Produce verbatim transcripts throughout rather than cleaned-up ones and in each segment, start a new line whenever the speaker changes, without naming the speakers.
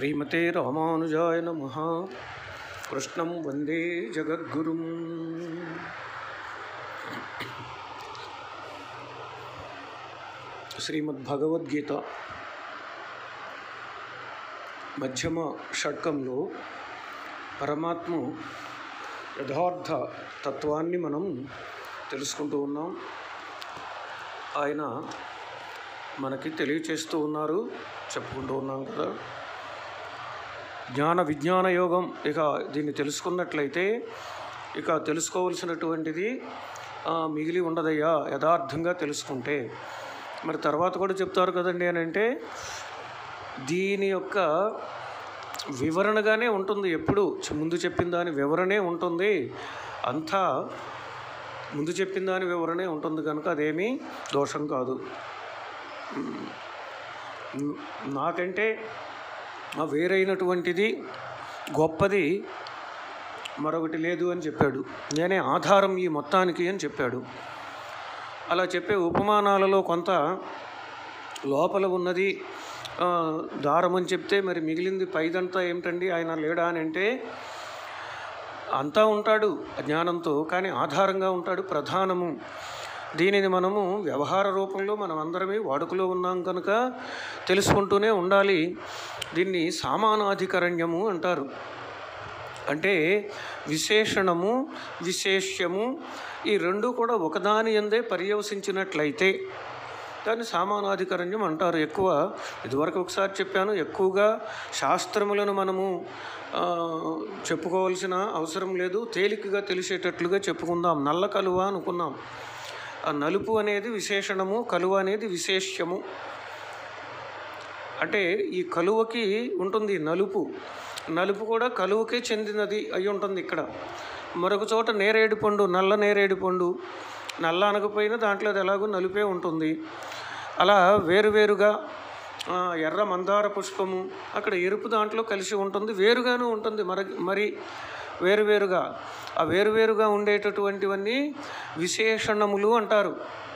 श्रीमते रामानुजाय नमः। कृष्णं वंदे जगद्गुरुं। श्रीमद्भगवद्गीता మధ్యమ షట్కంలో పరమాత్మ యథార్థ తత్వాన్ని మనం తెలుసుకుంటూ ఉన్నాం. ఆయన మనకి తెలియచేస్తూ ఉన్నారు, చెప్పుకుంటూ ఉన్నాం కదా. జ్ఞాన విజ్ఞాన యోగం, ఇక దీన్ని తెలుసుకున్నట్లయితే ఇక తెలుసుకోవలసినటువంటిది మిగిలి ఉండదయ్యా యథార్థంగా తెలుసుకుంటే. మరి తర్వాత కూడా చెప్తారు కదండి అని అంటే దీని యొక్క వివరణగానే ఉంటుంది. ఎప్పుడు ముందు చెప్పిన దాని వివరణే ఉంటుంది, అంతా ముందు చెప్పిన దాని వివరణే ఉంటుంది కనుక అదేమీ దోషం కాదు. నాకంటే వేరైనటువంటిది గొప్పది మరొకటి లేదు అని చెప్పాడు. నేనే ఆధారం ఈ మొత్తానికి అని చెప్పాడు. అలా చెప్పే ఉపమానాలలో కొంత లోపల ఉన్నది దారం అని చెప్తే మరి మిగిలింది పైదంతా ఏమిటండి ఆయన లేడా అని అంటే అంతా ఉంటాడు జ్ఞానంతో, కానీ ఆధారంగా ఉంటాడు, ప్రధానము. దీనిని మనము వ్యవహార రూపంలో మనం అందరమే వాడుకలో ఉన్నాం కనుక తెలుసుకుంటూనే ఉండాలి. దీన్ని సామానాధికరణ్యము అంటారు. అంటే విశేషణము విశేష్యము ఈ రెండు కూడా ఒకదాని యందే పర్యవసించినట్లయితే దాన్ని సామానాధికరణ్యం అంటారు. ఎక్కువ ఇదివరకు ఒకసారి చెప్పాను, ఎక్కువగా శాస్త్రములను మనము చెప్పుకోవాల్సిన అవసరం లేదు, తేలికగా తెలిసేటట్లుగా చెప్పుకుందాం. నల్ల కలువ అనుకున్నాం. ఆ నలుపు అనేది విశేషణము, కలువ అనేది విశేష్యము. అంటే ఈ కలువకి ఉంటుంది నలుపు, నలుపు కూడా కలువకే చెందినది అయి ఉంటుంది. ఇక్కడ మరొక చోట నేరేడు పండు, నల్ల నేరేడు పండు, నల్ల అనకపోయినా దాంట్లో అది ఎలాగో నలుపే ఉంటుంది. అలా వేరువేరుగా ఎర్ర మందార పుష్పము అక్కడ ఎరుపు దాంట్లో కలిసి ఉంటుంది, వేరుగాను ఉంటుంది. మరి మరి వేరువేరుగా ఆ వేరువేరుగా ఉండేటటువంటివన్నీ విశేషణములు అంటారు.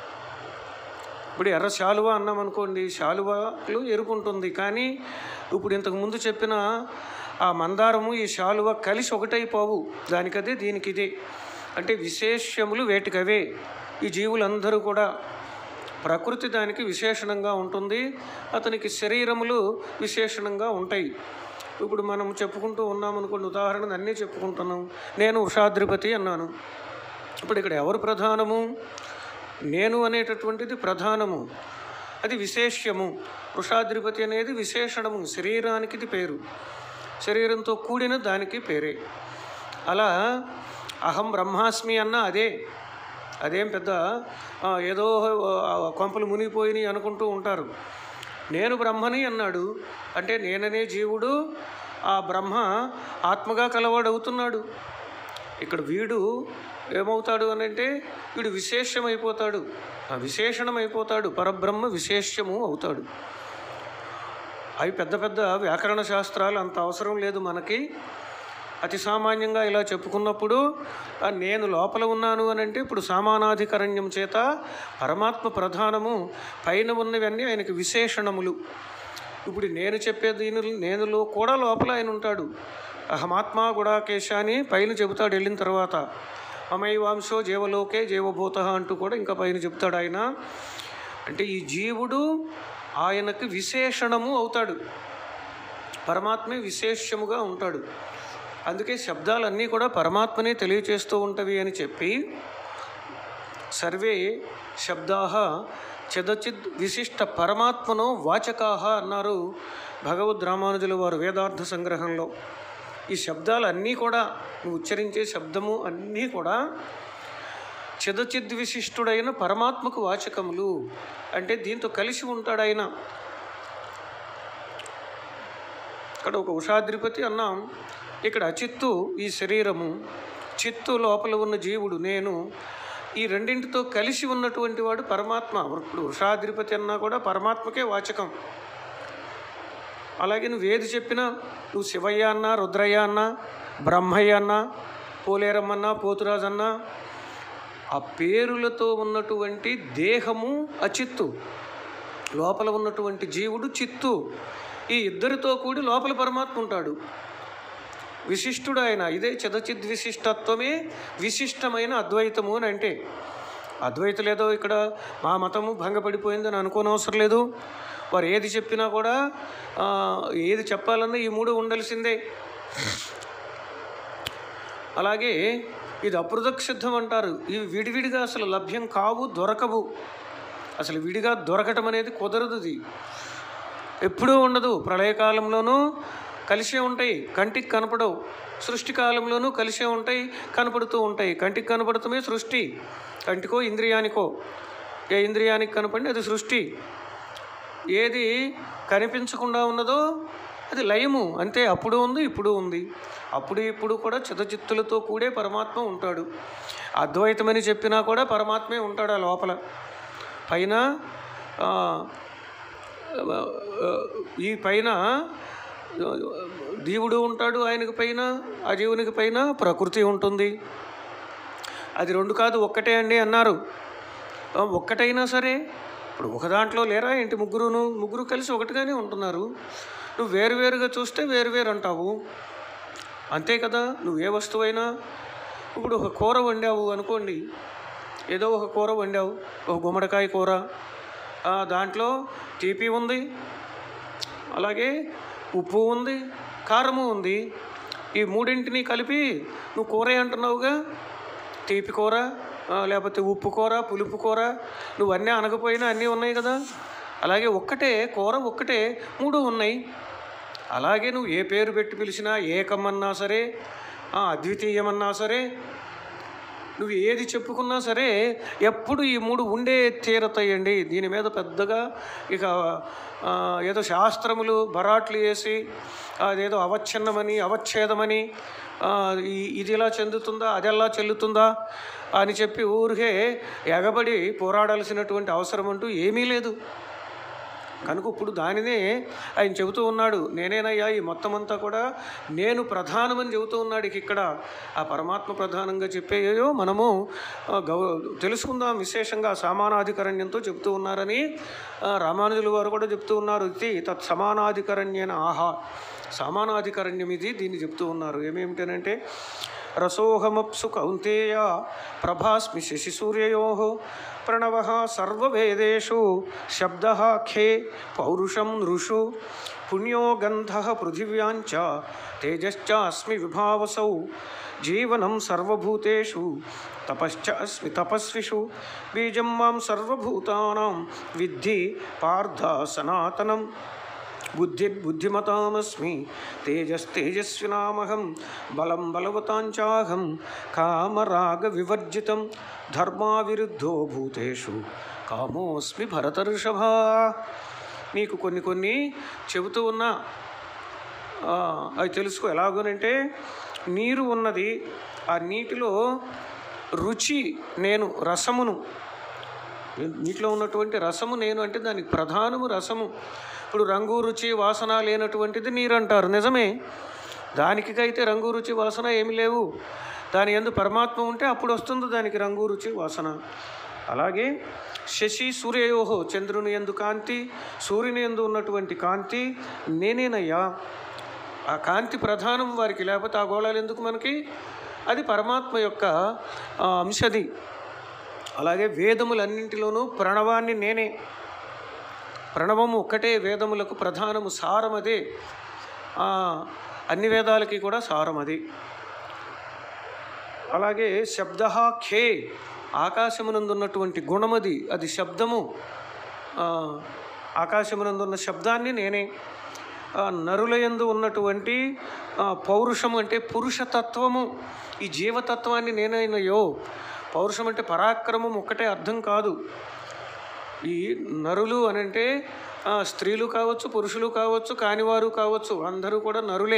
ఇప్పుడు ఎర్ర శాలువ అన్నాం అనుకోండి, శాలువలో ఎరుపు ఉంటుంది, కానీ ఇప్పుడు ఇంతకుముందు చెప్పిన ఆ మందారము ఈ శాలువ కలిసి ఒకటైపోవు, దానికదే దీనికి ఇదే. అంటే విశేష్యములు వేటికవే. ఈ జీవులందరూ కూడా ప్రకృతి దానికి విశేషణంగా ఉంటుంది, అతనికి శరీరములు విశేషణంగా ఉంటాయి. ఇప్పుడు మనం చెప్పుకుంటూ ఉన్నామనుకోండి, ఉదాహరణ అన్నీ చెప్పుకుంటున్నాం. నేను ఉషాద్రిపతి అన్నాను. ఇప్పుడు ఇక్కడ ఎవరు ప్రధానము? నేను అనేటటువంటిది ప్రధానము, అది విశేష్యము. వృషాద్రిపతి అనేది విశేషణము, శరీరానికి ఇది పేరు, శరీరంతో కూడిన దానికి పేరే. అలా అహం బ్రహ్మాస్మి అన్న అదే, అదేం పెద్ద ఏదో కొంపలు మునిగిపోయినాయి అనుకుంటూ ఉంటారు. నేను బ్రహ్మని అన్నాడు అంటే నేననే జీవుడు ఆ బ్రహ్మ ఆత్మగా కలవాడవుతున్నాడు. ఇక్కడ వీడు ఏమవుతాడు అని అంటే వీడు విశేషమైపోతాడు, విశేషణమైపోతాడు, పరబ్రహ్మ విశేష్యము అవుతాడు. అవి పెద్ద పెద్ద వ్యాకరణ శాస్త్రాలు, అంత అవసరం లేదు మనకి. అతి సామాన్యంగా ఇలా చెప్పుకున్నప్పుడు నేను లోపల ఉన్నాను అని అంటే ఇప్పుడు సామానాధికరణ్యం చేత పరమాత్మ ప్రధానము, పైన ఉన్నవన్నీ ఆయనకి విశేషణములు. ఇప్పుడు నేను చెప్పే దీని నేనులో కూడా లోపల ఆయన ఉంటాడు. అహమాత్మా గుడాకేశ అని పైన చెబుతాడు వెళ్ళిన తర్వాత. అమైవాంశో జీవలోకే జీవభూత అంటూ కూడా ఇంకా పైన చెప్తాడు ఆయన. అంటే ఈ జీవుడు ఆయనకు విశేషణము అవుతాడు, పరమాత్మే విశేష్యముగా ఉంటాడు. అందుకే శబ్దాలన్నీ కూడా పరమాత్మనే తెలియచేస్తూ ఉంటవి అని చెప్పి సర్వే శబ్దాః చిదచిద్ విశిష్ట పరమాత్మనో వాచకాః అన్నారు భగవద్ రామానుజుల వారు వేదార్థ సంగ్రహంలో. ఈ శబ్దాలన్నీ కూడా ఉచ్చరించే శబ్దము అన్నీ కూడా చిదచిద్ విశిష్టుడైన పరమాత్మకు వాచకములు. అంటే దీంతో కలిసి ఉంటాడు ఆయన. ఇక్కడ ఒక ఉషాద్రిపతి అన్నాం, ఇక్కడ అచిత్తు ఈ శరీరము, చిత్తు లోపల ఉన్న జీవుడు నేను, ఈ రెండింటితో కలిసి ఉన్నటువంటి వాడు పరమాత్మ. ఇప్పుడు ఉషాద్రిపతి అన్నా కూడా పరమాత్మకే వాచకం. అలాగే నువ్వు ఏది చెప్పినా, నువ్వు శివయ్య అన్నా, రుద్రయ్య అన్నా, బ్రహ్మయ్య అన్నా, పోలేరమ్మన్నా, పోతురాజన్నా, ఆ పేరులతో ఉన్నటువంటి దేహము అచిత్తు, లోపల ఉన్నటువంటి జీవుడు చిత్తు. ఈ ఇద్దరితో కూడి లోపల పరమాత్మ ఉంటాడు. విశిష్టుడు ఆయన. ఇదే చిదచిద్ విశిష్టత్వమే విశిష్టమైన అద్వైతము అని అంటే. అద్వైతులేదో ఇక్కడ మా మతము భంగపడిపోయిందని అనుకోనవసరం లేదు. వారు ఏది చెప్పినా కూడా ఏది చెప్పాలన్నా ఈ మూడు ఉండాల్సిందే. అలాగే ఇది అపృథక్ సిద్ధం అంటారు. ఇవి విడివిడిగా అసలు లభ్యం కావు, దొరకవు. అసలు విడిగా దొరకటం అనేది కుదరదు. ఇది ఎప్పుడూ ఉండదు. ప్రళయకాలంలోనూ కలిసే ఉంటాయి, కంటికి కనపడవు. సృష్టి కాలంలోనూ కలిసే ఉంటాయి, కనపడుతూ ఉంటాయి. కంటికి కనపడటమే సృష్టి. కంటికో ఇంద్రియానికో, ఏ ఇంద్రియానికి కనపడి అది సృష్టి. ఏది కనిపించకుండా ఉన్నదో అది లయము అంతే. అప్పుడు ఉంది, ఇప్పుడు ఉంది. అప్పుడు ఇప్పుడు కూడా చిత్తచిత్తులతో కూడే పరమాత్మ ఉంటాడు. అద్వైతమని చెప్పినా కూడా పరమాత్మే ఉంటాడు ఆ లోపల. పైన ఈ పైన జీవుడు ఉంటాడు, ఆయనకి పైన ఆ జీవునికి పైన ప్రకృతి ఉంటుంది. అది రెండు కాదు ఒక్కటే అండి అన్నారు. ఒక్కటైనా సరే ఇప్పుడు ఒక దాంట్లో లేరా ఏంటి? ముగ్గురును ముగ్గురు కలిసి ఒకటిగానే ఉంటున్నారు. నువ్వు వేరువేరుగా చూస్తే వేరువేరు అంటావు, అంతే కదా. నువ్వు ఏ వస్తువైనా ఇప్పుడు ఒక కూర వండావు అనుకోండి, ఏదో ఒక కూర వండావు, ఒక గుమ్మడికాయ కూర, దాంట్లో తీపి ఉంది, అలాగే ఉప్పు ఉంది, కారము ఉంది. ఈ మూడింటిని కలిపి నువ్వు కూర అంటున్నావుగా. తీపి కూర, లేకపోతే ఉప్పు కూర, పులుపు కూర, నువ్వు అన్నీ అనకపోయినా అన్నీ ఉన్నాయి కదా. అలాగే ఒక్కటే కూర, ఒక్కటే మూడు ఉన్నాయి. అలాగే నువ్వు ఏ పేరు పెట్టి పిలిచినా, ఏకమన్నా సరే, అద్వితీయమన్నా సరే, నువ్వు ఏది చెప్పుకున్నా సరే ఎప్పుడు ఈ మూడు ఉండే తీరతాయండి. దీని మీద పెద్దగా ఇక ఏదో శాస్త్రములు బరాట్లు వేసి అదేదో అవచ్ఛిన్నమని అవచ్ఛేదమని ఇది ఇలా చెందుతుందా అది ఎలా చెల్లుతుందా అని చెప్పి ఊరికే ఎగబడి పోరాడాల్సినటువంటి అవసరం అంటూ ఏమీ లేదు. కనుక ఇప్పుడు దానినే ఆయన చెబుతూ ఉన్నాడు. నేనేనయ్యా ఈ మొత్తం అంతా కూడా నేను ప్రధానమని చెబుతూ ఉన్నాడు. ఇక్కడ ఆ పరమాత్మ ప్రధానంగా చెప్పేయో మనము గౌ తెలుసుకుందాం. విశేషంగా సమానాధికరణ్యంతో చెబుతూ ఉన్నారని రామానుజుల వారు కూడా చెప్తూ ఉన్నారు. ఇది తత్ సమానాధికరణ్యేన ఆహా, సమానాధికరణ్యం ఇది, దీన్ని చెప్తూ ఉన్నారు. ఏమేమిటనంటే రసోహమప్సు కౌంతేయ ప్రభాస్మి శశి సూర్యయో ప్రణవ సర్వవేదేషు శబ్ద ఖే పౌరుషం నృషు పుణ్యో గంధ పృథివ్యాంచ తేజశ్చ అస్మి విభావసౌ జీవనం సర్వభూతేషు తపశ్చ అస్మి తపస్విషు బీజం మాం సర్వభూతానాం విద్ధి పార్థ సనాతనం బుద్ధిర్బుద్ధిమతామస్మి తేజస్తేజస్వినామహం బలం బలవతాంచాహం కామరాగ వివర్జితం ధర్మావిరుద్ధో భూతేషు కామోస్మి భరతర్షభ. నీకు కొన్ని కొన్ని చెబుతూ ఉన్నా అవి తెలుసుకో. ఎలాగోనంటే నీరు ఉన్నది, ఆ నీటిలో రుచి నేను, రసమును, నీటిలో ఉన్నటువంటి రసము నేను అంటే దానికి ప్రధానము రసము. ఇప్పుడు రంగు రుచి వాసన లేనటువంటిది నీరు అంటారు, నిజమే. దానికి అయితే రంగు రుచి వాసన ఏమి లేవు. దాని యందు పరమాత్మ ఉంటే అప్పుడు వస్తుంది దానికి రంగు రుచి వాసన. అలాగే శశి సూర్యయోహో, చంద్రుని యందు కాంతి, సూర్యుని యందు ఉన్నటువంటి కాంతి నేనేనయ్యా. ఆ కాంతి ప్రధానం వారికి, లేకపోతే ఆ గోళాలు ఎందుకు మనకి? అది పరమాత్మ యొక్క అంశది. అలాగే వేదములన్నింటిలోనూ ప్రణవాన్ని నేనే. ప్రణవము ఒక్కటే వేదములకు ప్రధానము, సారం అదే. అన్ని వేదాలకి కూడా సారం అది. అలాగే శబ్ద ఖే, ఆకాశమునందున్నటువంటి గుణమది, అది శబ్దము. ఆకాశమునందున్న శబ్దాన్ని నేనే. నరులయందు ఉన్నటువంటి పౌరుషము అంటే పురుషతత్వము, ఈ జీవతత్వాన్ని నేనైనయో. పౌరుషం అంటే పరాక్రమం ఒక్కటే అర్థం కాదు. ఈ నరులు అనంటే స్త్రీలు కావచ్చు, పురుషులు కావచ్చు, కానివారు కావచ్చు, అందరూ కూడా నరులే.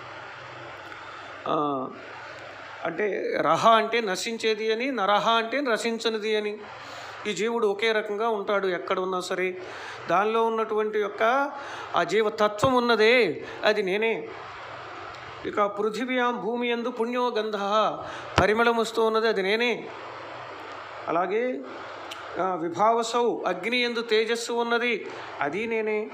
అంటే రహ అంటే నశించేది అని, నరహ అంటే నశించనిది అని. ఈ జీవుడు ఒకే రకంగా ఉంటాడు ఎక్కడ ఉన్నా సరే. దానిలో ఉన్నటువంటి యొక్క ఆ జీవతత్వం ఉన్నదే అది నేనే. ఇక పృథివ్యాం, భూమి యందు పుణ్యో గంధ, పరిమళం వస్తూ ఉన్నది అది నేనే. అలాగే విభావసౌ, అగ్ని యందు తేజస్సు ఉన్నది అది నేనే.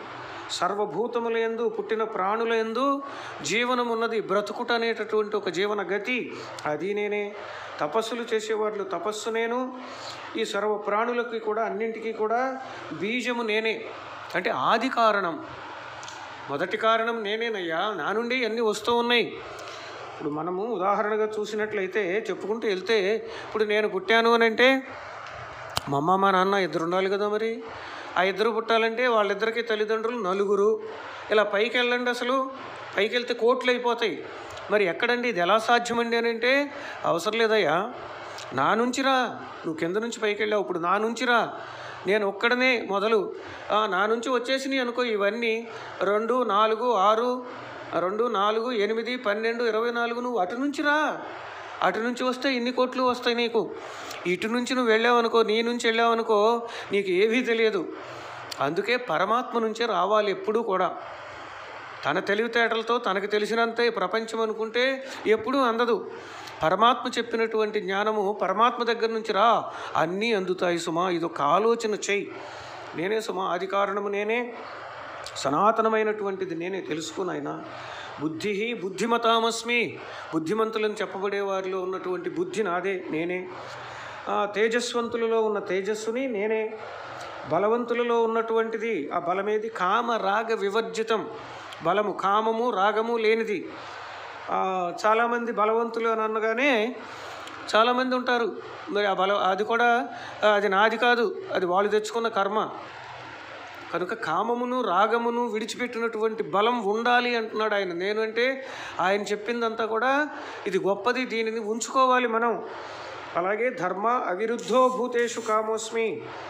సర్వభూతముల యందు పుట్టిన ప్రాణుల యందు జీవనం ఉన్నది. బ్రతుకుట అనేటటువంటి ఒక జీవన గతి అది నేనే. తపస్సులు చేసేవాళ్ళు తపస్సు నేను. ఈ సర్వ ప్రాణులకి కూడా అన్నింటికీ కూడా బీజము నేనే. అంటే ఆది కారణం, మొదటి కారణం నేనేనయ్యా. నా నుండి అన్నీ వస్తూ ఉన్నాయి. ఇప్పుడు మనము ఉదాహరణగా చూసినట్లయితే చెప్పుకుంటూ వెళ్తే, ఇప్పుడు నేను పుట్టాను అని అంటే మా అమ్మ మా నాన్న ఇద్దరు ఉండాలి కదా. మరి ఆ ఇద్దరు పుట్టాలంటే వాళ్ళిద్దరికీ తల్లిదండ్రులు నలుగురు. ఇలా పైకి వెళ్ళండి, అసలు పైకి వెళ్తే కోట్లు అయిపోతాయి. మరి ఎక్కడండి ఇది ఎలా సాధ్యమండి అని అంటే, అవసరం లేదయ్యా, నా నుంచిరా. నువ్వు కింద నుంచి పైకి వెళ్ళావు, ఇప్పుడు నా నుంచిరా. నేను ఒక్కడనే మొదలు, నా నుంచి వచ్చేసినాయి అనుకో ఇవన్నీ. రెండు నాలుగు ఆరు, రెండు నాలుగు ఎనిమిది పన్నెండు ఇరవై నాలుగు. నువ్వు అటు నుంచి రా. అటు నుంచి వస్తే ఇన్ని కోట్లు వస్తాయి నీకు. ఇటు నుంచి నువ్వు వెళ్ళావనుకో, నీ నుంచి వెళ్ళావనుకో, నీకు ఏమీ తెలియదు. అందుకే పరమాత్మ నుంచే రావాలి ఎప్పుడూ కూడా. తన తెలివితేటలతో తనకు తెలిసినంతే ప్రపంచం అనుకుంటే ఎప్పుడూ అందదు. పరమాత్మ చెప్పినటువంటి జ్ఞానము పరమాత్మ దగ్గర నుంచి రా, అన్నీ అందుతాయి సుమా. ఇదొక ఆలోచన చెయ్యి. నేనే సుమా, ఆది కారణము నేనే, సనాతనమైనటువంటిది నేనే. తెలుసుకున్నాయన. బుద్ధి బుద్ధిమతామస్మి. బుద్ధిమంతులను చెప్పబడే వారిలో ఉన్నటువంటి బుద్ధి నాదే, నేనే. తేజస్వంతులలో ఉన్న తేజస్సుని నేనే. బలవంతులలో ఉన్నటువంటిది ఆ బలమేది? కామ రాగ వివర్జితం. బలము, కామము రాగము లేనిది. చాలామంది బలవంతులు అని అనగానే చాలామంది ఉంటారు. మరి ఆ బలం అది కూడా అది నాది కాదు, అది వాళ్ళు తెచ్చుకున్న కర్మ. కనుక కామమును రాగమును విడిచిపెట్టినటువంటి బలం ఉండాలి అంటున్నాడు ఆయన. నేను అంటే ఆయన చెప్పిందంతా కూడా ఇది గొప్పది, దీనిని ఉంచుకోవాలి మనం. అలాగే ధర్మ అవిరుద్ధో భూతేషు కామోస్మి.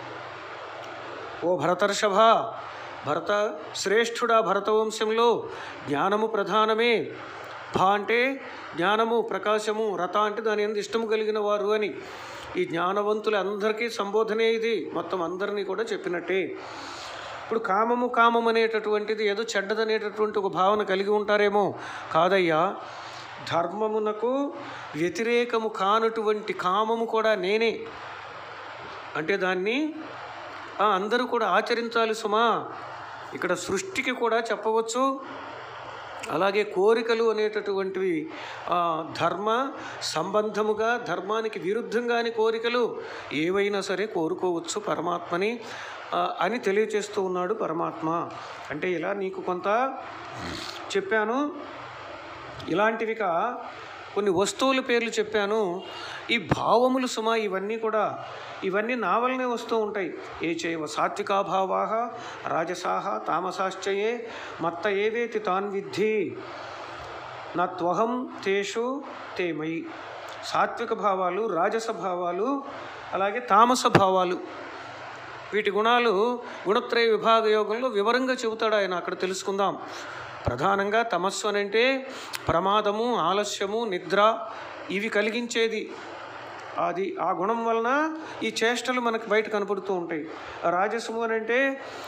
ఓ భరతర్షభ, భరత శ్రేష్ఠుడా, భరతవంశంలో జ్ఞానము ప్రధానమే. భా అంటే జ్ఞానము, ప్రకాశము, రత అంటే దాని ఎందు ఇష్టము కలిగిన వారు అని. ఈ జ్ఞానవంతులు అందరికీ సంబోధనే ఇది. మొత్తం అందరినీ కూడా చెప్పినట్టే. ఇప్పుడు కామము కామం అనేటటువంటిది ఏదో చెడ్డదనేటటువంటి ఒక భావన కలిగి ఉంటారేమో. కాదయ్యా, ధర్మమునకు వ్యతిరేకము కానటువంటి కామము కూడా నేనే. అంటే దాన్ని అందరూ కూడా ఆచరించాలి సుమా. ఇక్కడ సృష్టికి కూడా చెప్పవచ్చు. అలాగే కోరికలు అనేటటువంటివి ధర్మ సంబంధముగా, ధర్మానికి విరుద్ధంగాని కోరికలు ఏవైనా సరే కోరుకోవచ్చు పరమాత్మని అని తెలియచేస్తూ ఉన్నాడు పరమాత్మ. అంటే ఇలా నీకు కొంత చెప్పాను. ఇలాంటివిగా కొన్ని వస్తువుల పేర్లు చెప్పాను. ఈ భావములు సుమా, ఇవన్నీ కూడా ఇవన్నీ నా వల్లనే వస్తూ ఉంటాయి. ఏ చేయవ సాత్వికా భావాః రాజసాః తామసాశ్చయే మత్త ఏవేతి తాన్ విద్ధి నా త్వహం తేషు తే మయి. సాత్విక భావాలు, రాజస భావాలు, అలాగే తామస భావాలు, వీటి గుణాలు గుణత్రయ విభాగ యోగంలో వివరంగా చెబుతాడు ఆయన. అక్కడ తెలుసుకుందాం. ప్రధానంగా తమస్సు అని అంటే ప్రమాదము, ఆలస్యము, నిద్ర, ఇవి కలిగించేది. అది ఆ గుణం వలన ఈ చేష్టలు మనకు బయట కనపడుతూ ఉంటాయి. రాజసము అని అంటే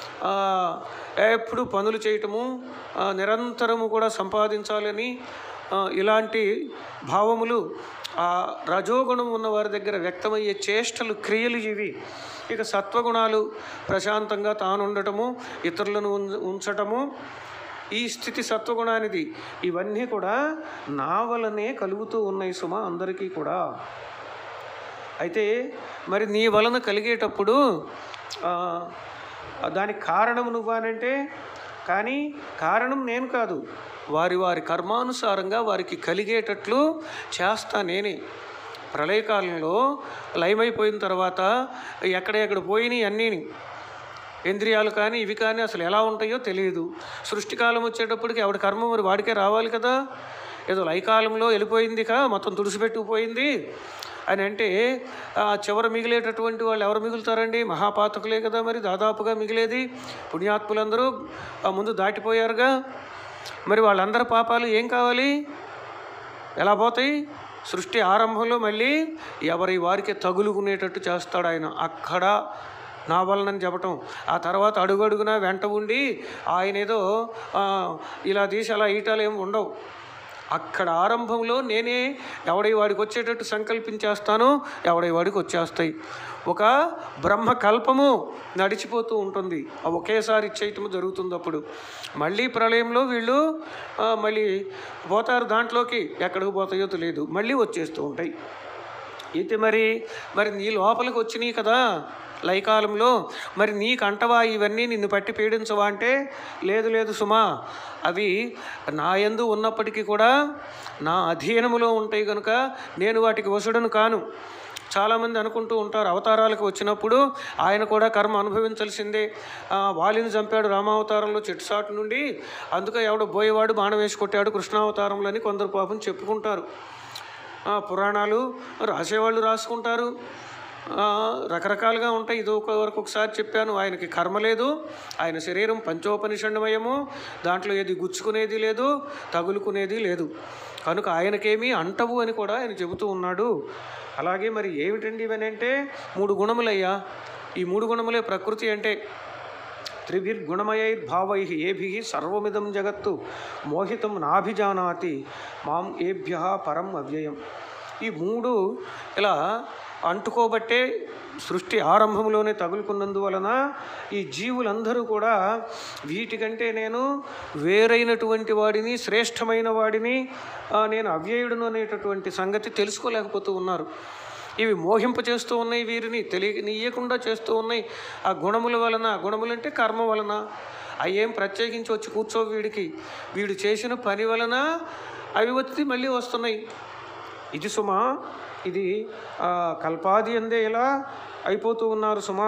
ఎప్పుడు పనులు చేయటము, నిరంతరము కూడా సంపాదించాలని, ఇలాంటి భావములు ఆ రజోగుణం ఉన్న వారి దగ్గర వ్యక్తమయ్యే చేష్టలు, క్రియలు ఇవి. ఇక సత్వగుణాలు ప్రశాంతంగా తాను ఉండటము, ఇతరులను ఉంచటము, ఈ స్థితి సత్వగుణానిది. ఇవన్నీ కూడా నా వలనే కలుగుతూ ఉన్నాయి సుమా అందరికీ కూడా. అయితే మరి నీ వలన కలిగేటప్పుడు దానికి కారణం నువ్వానంటే, కానీ కారణం నేను కాదు, వారి వారి కర్మానుసారంగా వారికి కలిగేటట్లు చేస్తా నేనే. ప్రళయకాలంలో లయమైపోయిన తర్వాత ఎక్కడెక్కడ పోయినాయి అన్నీని, ఇంద్రియాలు కానీ ఇవి కానీ అసలు ఎలా ఉంటాయో తెలియదు. సృష్టికాలం వచ్చేటప్పటికి ఆవిడ కర్మ మరి వాడికే రావాలి కదా. ఏదో లయకాలంలో వెళ్ళిపోయింది కా, మొత్తం తుడిసిపెట్టుకుపోయింది అని అంటే చివర మిగిలేటటువంటి వాళ్ళు ఎవరు మిగులుతారండి? మహాపాతకులే కదా మరి దాదాపుగా మిగిలేది. పుణ్యాత్ములందరూ ముందు దాటిపోయారుగా. మరి వాళ్ళందరి పాపాలు ఏం కావాలి? ఎలా పోతాయి? సృష్టి ఆరంభంలో మళ్ళీ ఎవరి వారికి తగులుకునేటట్టు చేస్తాడు ఆయన. అక్కడ నా వలనని చెప్పటం, ఆ తర్వాత అడుగడుగునా వెంట ఉండి ఆయన ఏదో ఇలా తీసి అలా ఈటాలు ఏమి ఉండవు. అక్కడ ఆరంభంలో నేనే ఎవడై వాడికి వచ్చేటట్టు సంకల్పించేస్తాను, ఎవడై వాడికి వచ్చేస్తాయి. ఒక బ్రహ్మకల్పము నడిచిపోతూ ఉంటుంది, ఒకేసారి ఇచ్చేయటం జరుగుతుంది. అప్పుడు మళ్ళీ ప్రళయంలో వీళ్ళు మళ్ళీ పోతారు దాంట్లోకి, ఎక్కడికి పోతాయో తెలియదు, మళ్ళీ వచ్చేస్తూ ఉంటాయి. అయితే మరి మరి నీ లోపలికి వచ్చినాయి కదా లయకాలంలో, మరి నీకు అంటవా ఇవన్నీ, నిన్ను పట్టి పీడించవా అంటే లేదు లేదు సుమా, అవి నా యందు ఉన్నప్పటికీ కూడా నా అధీనములో ఉంటాయి కనుక నేను వాటికి వసుడను కాను. చాలామంది అనుకుంటూ ఉంటారు అవతారాలకు వచ్చినప్పుడు ఆయన కూడా కర్మ అనుభవించాల్సిందే, వాలిని చంపాడు రామావతారంలో చెట్టుసాటు నుండి, అందుకే ఎవడో బోయేవాడు బాణ వేసి కొట్టాడు కృష్ణావతారంలో అని కొందరు పాపం చెప్పుకుంటారు. పురాణాలు రాసేవాళ్ళు రాసుకుంటారు, రకరకాలుగా ఉంటాయి. ఇది ఒక వరకు ఒకసారి చెప్పాను, ఆయనకి కర్మ లేదు, ఆయన శరీరం పంచోపనిషండమయము, దాంట్లో ఏది గుచ్చుకునేది లేదు, తగులుకునేది లేదు, కనుక ఆయనకేమీ అంటవు అని కూడా ఆయన చెబుతూ ఉన్నాడు. అలాగే మరి ఏమిటండి ఇవని అంటే మూడు గుణములయ్యా, ఈ మూడు గుణములే ప్రకృతి అంటే. త్రిభిర్గుణమయైర్భావై ఏభి సర్వమిదం జగత్తు మోహితం నాభిజానాతి మాం ఏభ్య పరం అవ్యయం. ఈ మూడు ఇలా అంటుకోబట్టే సృష్టి ఆరంభంలోనే తగులుకున్నందువలన ఈ జీవులందరూ కూడా వీటికంటే నేను వేరైనటువంటి వాడిని, శ్రేష్టమైన వాడిని, నేను అవ్యయుడును అనేటటువంటి సంగతి తెలుసుకోలేకపోతూ ఉన్నారు. ఇవి మోహింప చేస్తూ ఉన్నాయి, వీరిని తెలియనీయకుండా చేస్తూ ఉన్నాయి. ఆ గుణముల వలన, గుణములంటే కర్మ వలన, అయ్యేం ప్రత్యేకించి వచ్చి కూర్చో వీడికి, వీడు చేసిన పని వలన అవి వచ్చి మళ్ళీ వస్తున్నాయి. ఇది సుమా, ఇది కల్పాది అందే ఇలా అయిపోతూ ఉన్నారు సుమా.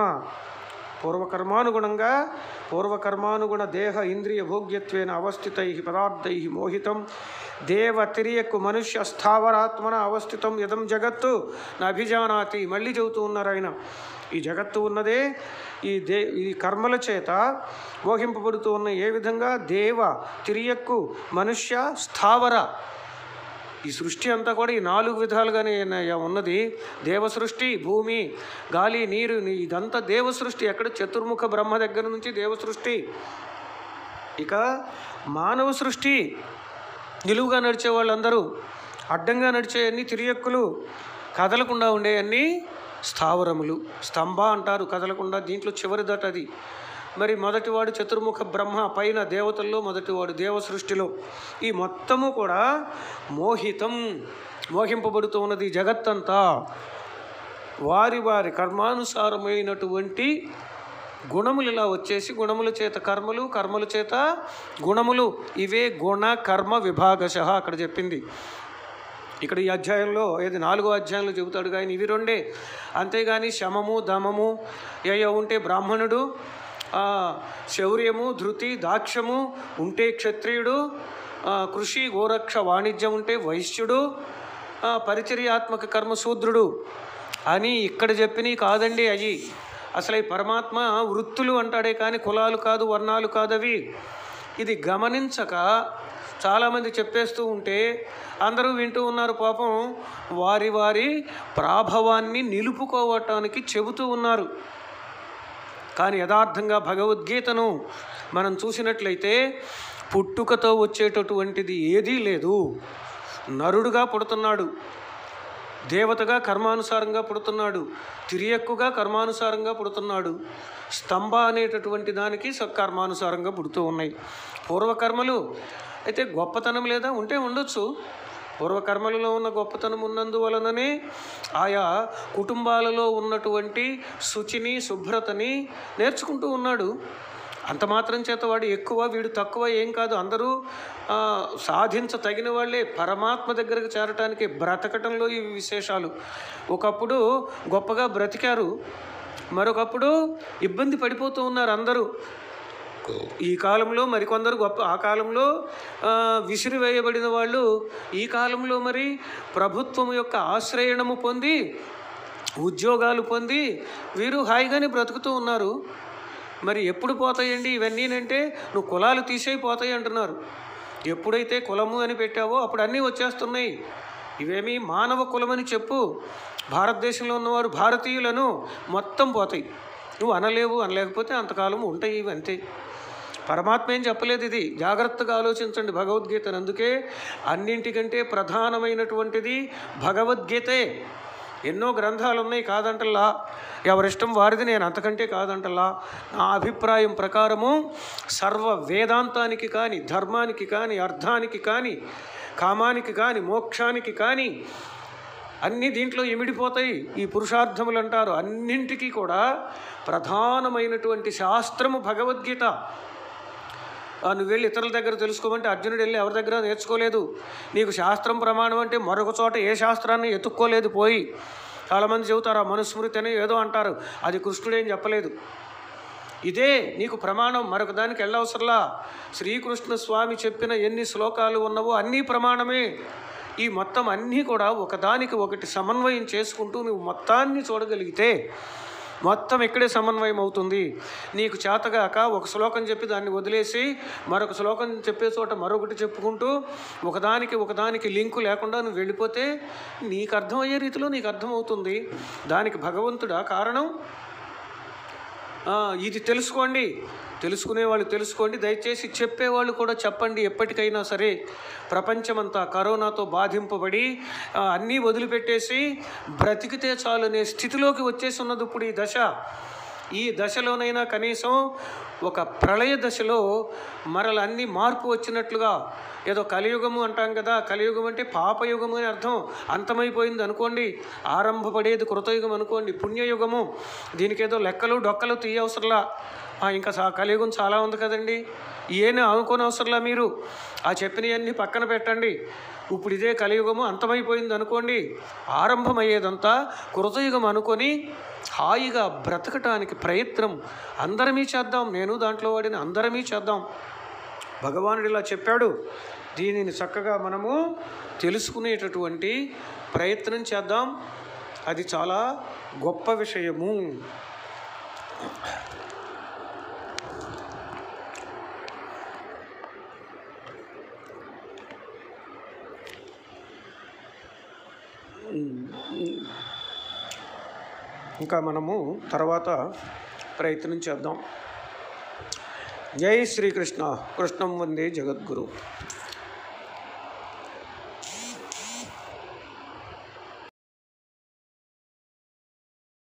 పూర్వకర్మానుగుణంగా పూర్వకర్మానుగుణ దేహ ఇంద్రియ భోగ్యత్వేన అవస్థితై పదార్థై మోహితం దేవ తిరియకు మనుష్య స్థావరాత్మన అవస్థితం యదం జగత్తు నభిజానాతి. మళ్ళీ చెబుతూ ఉన్నారు ఆయన, ఈ జగత్తు ఉన్నదే ఈ దే ఈ కర్మల చేత మోహింపబడుతూ ఉన్నాయి. ఏ విధంగా? దేవ తిరియక్కు మనుష్య స్థావర. ఈ సృష్టి అంతా కూడా ఈ నాలుగు విధాలుగానే ఉన్నది. దేవ సృష్టి, భూమి, గాలి, నీరు, ఇదంతా దేవ సృష్టి. ఎక్కడ? చతుర్ముఖ బ్రహ్మ దగ్గర నుంచి దేవ సృష్టి. ఇక మానవ సృష్టి, నిలువుగా నడిచే వాళ్ళందరూ, అడ్డంగా నడిచే అన్ని తిరియక్కులు, కదలకుండా ఉండే అన్ని స్థావరములు, స్తంభ అంటారు కదలకుండా. దీంట్లో చివరిదట అది. మరి మొదటివాడు చతుర్ముఖ బ్రహ్మ, పైన దేవతల్లో మొదటివాడు దేవ సృష్టిలో. ఈ మొత్తము కూడా మోహితం, మోహింపబడుతూ ఉన్నది జగత్తంతా. వారి వారి కర్మానుసారమైనటువంటి గుణములు ఇలా వచ్చేసి, గుణముల చేత కర్మలు, కర్మల చేత గుణములు, ఇవే గుణ కర్మ విభాగశ అక్కడ చెప్పింది. ఇక్కడ ఈ అధ్యాయంలో, ఏది నాలుగో అధ్యాయంలో చెబుతాడు కానీ ఇవి రెండే. అంతేగాని శమము దమము ఏయో ఉంటే బ్రాహ్మణుడు, శౌర్యము ధృతి దాక్ష్యము ఉంటే క్షత్రియుడు, కృషి గోరక్ష వాణిజ్యం ఉంటే వైశ్యుడు, పరిచర్యాత్మక కర్మ శూద్రుడు అని ఇక్కడ చెప్పినవి కాదండి అవి. అసలు ఈ పరమాత్మ వృత్తులు అంటాడే కానీ కులాలు కాదు, వర్ణాలు కాదు అవి. ఇది గమనించక చాలామంది చెప్పేస్తూ ఉంటే అందరూ వింటూ ఉన్నారు. పాపం వారి వారి ప్రాభవాన్ని నిలుపుకోవటానికి చెబుతూ ఉన్నారు. కానీ యథార్థంగా భగవద్గీతను మనం చూసినట్లయితే పుట్టుకతో వచ్చేటటువంటిది ఏదీ లేదు. నరుడుగా పుడుతున్నాడు, దేవతగా కర్మానుసారంగా పుడుతున్నాడు, తిరియక్కుగా కర్మానుసారంగా పుడుతున్నాడు, స్తంభ అనేటటువంటి దానికి కర్మానుసారంగా పుడుతూ ఉన్నాయి. పూర్వకర్మలు అయితే గొప్పతనం లేదా? ఉంటే ఉండొచ్చు. పూర్వకర్మలలో ఉన్న గొప్పతనం ఉన్నందువలననే ఆయా కుటుంబాలలో ఉన్నటువంటి శుచిని, శుభ్రతని నేర్చుకుంటూ ఉన్నాడు. అంత మాత్రం చేత వాడు ఎక్కువ, వీడు తక్కువ ఏం కాదు. అందరూ సాధించ తగిన వాళ్ళే. పరమాత్మ దగ్గరకు చేరటానికి బ్రతకటంలో ఈ విశేషాలు. ఒకప్పుడు గొప్పగా బ్రతికారు, మరొకప్పుడు ఇబ్బంది పడిపోతూ ఉన్నారు అందరూ. ఈ కాలంలో మరికొందరు గొప్ప, ఆ కాలంలో విసిరివేయబడిన వాళ్ళు ఈ కాలంలో మరి ప్రభుత్వం యొక్క ఆశ్రయణము పొంది ఉద్యోగాలు పొంది వీరు హాయిగానే బ్రతుకుతూ ఉన్నారు. మరి ఎప్పుడు పోతాయండి ఇవన్నీ అంటే? నువ్వు కులాలు తీసేయిపోతాయి అంటున్నారు. ఎప్పుడైతే కులము అని పెట్టావో అప్పుడు అన్నీ వచ్చేస్తున్నాయి. ఇవేమీ మానవ కులమని చెప్పు, భారతదేశంలో ఉన్నవారు భారతీయులను మొత్తం పోతాయి. నువ్వు అనలేవు, అనలేకపోతే అంతకాలం ఉంటాయి ఇవి అంతే. పరమాత్మ ఏం చెప్పలేదు. ఇది జాగ్రత్తగా ఆలోచించండి భగవద్గీతను. అందుకే అన్నింటికంటే ప్రధానమైనటువంటిది భగవద్గీతే. ఎన్నో గ్రంథాలు ఉన్నాయి, కాదంటల్లా, ఎవరిష్టం వారిది, నేను అంతకంటే కాదంటల్లా. నా అభిప్రాయం ప్రకారము సర్వ వేదాంతానికి కానీ, ధర్మానికి కానీ, అర్థానికి కానీ, కామానికి కానీ, మోక్షానికి కానీ అన్నీ దీంట్లో ఇమిడిపోతాయి. ఈ పురుషార్థములు అంటారు. అన్నింటికీ కూడా ప్రధానమైనటువంటి శాస్త్రము భగవద్గీత. నువ్వు వెళ్ళి ఇతరుల దగ్గర తెలుసుకోమంటే అర్జునుడు వెళ్ళి ఎవరి దగ్గర నేర్చుకోలేదు. నీకు శాస్త్రం ప్రమాణం అంటే మరొక చోట ఏ శాస్త్రాన్ని ఎత్తుక్కోలేదు పోయి. చాలామంది చెబుతారు ఆ మనుస్మృతి అని ఏదో అంటారు, అది కృష్ణుడేం చెప్పలేదు. ఇదే నీకు ప్రమాణం, మరొక దానికి వెళ్ళవసరలా. శ్రీకృష్ణ స్వామి చెప్పిన ఎన్ని శ్లోకాలు ఉన్నవో అన్నీ ప్రమాణమే. ఈ మొత్తం అన్నీ కూడా ఒకదానికి ఒకటి సమన్వయం చేసుకుంటూ నువ్వు మొత్తాన్ని చూడగలిగితే మొత్తం ఇక్కడే సమన్వయం అవుతుంది. నీకు చేతగాక ఒక శ్లోకం చెప్పి దాన్ని వదిలేసి మరొక శ్లోకం చెప్పే చోట మరొకటి చెప్పుకుంటూ ఒకదానికి ఒకదానికి లింకు లేకుండా నువ్వు వెళ్ళిపోతే నీకు అర్థమయ్యే రీతిలో నీకు అర్థమవుతుంది. దానికి భగవంతుడా కారణం? ఇది తెలుసుకోండి, తెలుసుకునే వాళ్ళు తెలుసుకోండి, దయచేసి చెప్పేవాళ్ళు కూడా చెప్పండి. ఎప్పటికైనా సరే ప్రపంచమంతా కరోనాతో బాధింపబడి అన్నీ వదిలిపెట్టేసి బ్రతికితే చాలనే స్థితిలోకి వచ్చేసి ఉన్నది ఇప్పుడు ఈ దశ. ఈ దశలోనైనా కనీసం ఒక ప్రళయ దశలో మరల అన్ని మార్పు వచ్చినట్లుగా, ఏదో కలియుగము అంటాం కదా, కలియుగం అంటే పాపయుగము అని అర్థం. అంతమైపోయింది అనుకోండి, ఆరంభపడేది కృతయుగం అనుకోండి, పుణ్యయుగము. దీనికి ఏదో లెక్కలు డొక్కలు తీయవసరలా. ఇంకా కలియుగం చాలా ఉంది కదండి, ఏనే అనుకోని అవసరంలా. మీరు ఆ చెప్పినవన్నీ పక్కన పెట్టండి. ఇప్పుడు ఇదే కలియుగము అంతమైపోయింది అనుకోండి, ఆరంభమయ్యేదంతా కృతయుగం అనుకొని హాయిగా బ్రతకటానికి ప్రయత్నం అందరమీ చేద్దాం. నేను దాంట్లో వాడిని అందరమీ చేద్దాం. భగవానుడు ఇలా చెప్పాడు. దీనిని చక్కగా మనము తెలుసుకునేటటువంటి ప్రయత్నం చేద్దాం. అది చాలా గొప్ప విషయము. ఇంకా మనము తర్వాత ప్రయత్నం చేద్దాం. జై శ్రీకృష్ణ. కృష్ణం వందే జగద్గురు.